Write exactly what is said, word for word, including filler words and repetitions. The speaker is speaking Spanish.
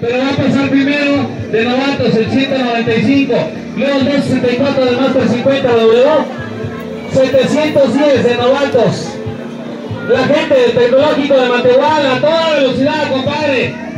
pero va a pasar primero de novatos el ciento noventa y cinco, luego el doscientos sesenta y cuatro de Master cincuenta W, setecientos diez de novatos. La gente del Tecnológico de Matehuala, a toda velocidad, compadre.